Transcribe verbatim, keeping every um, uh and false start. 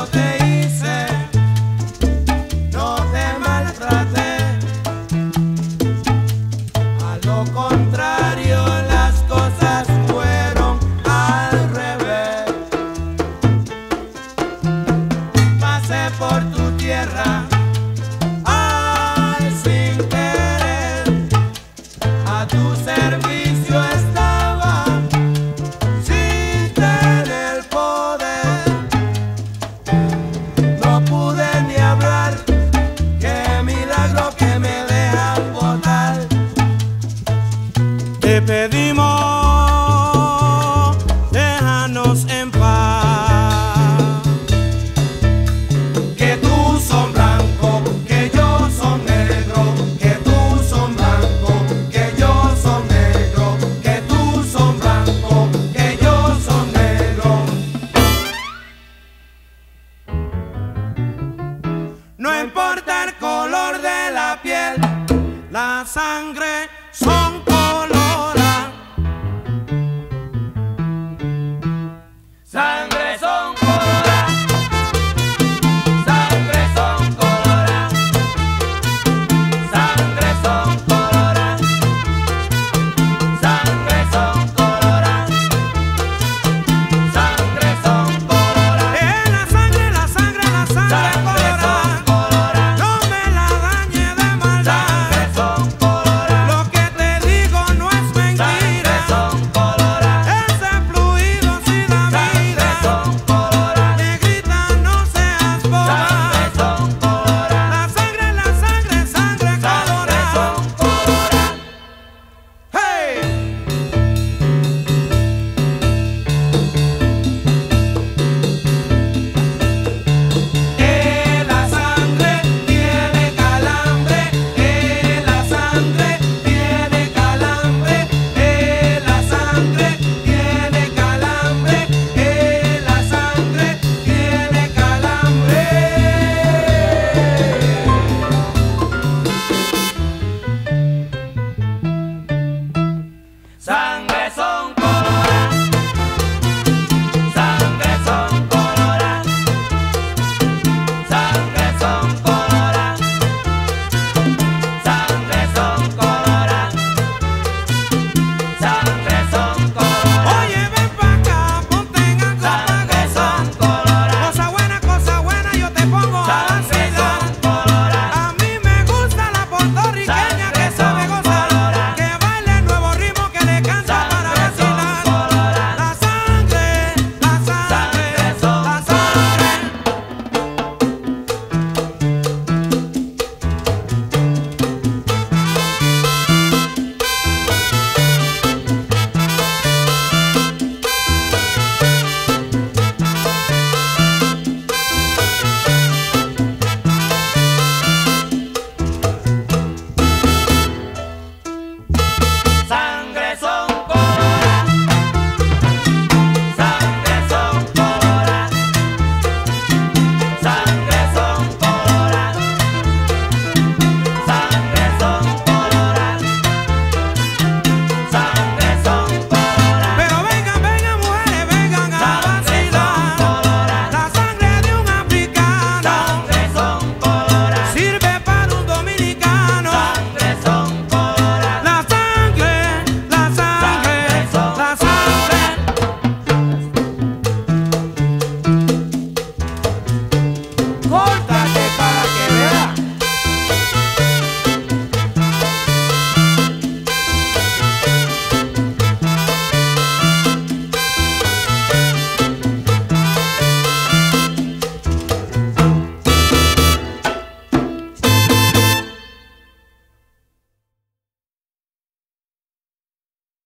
yo te hice, no te maltraté. A lo contrario, las cosas fueron al revés. Pasé por tu tierra, ay, sin querer, a tu servicio estaba, sin tener poder. No pude ni hablar, qué milagro que me dejan votar. Te pedimos, déjanos en paz. Que tú son blanco, que yo son negro, que tú son blanco, que yo son negro, que tú son blanco, que yo son negro. No importa el color de la piel, la sangre son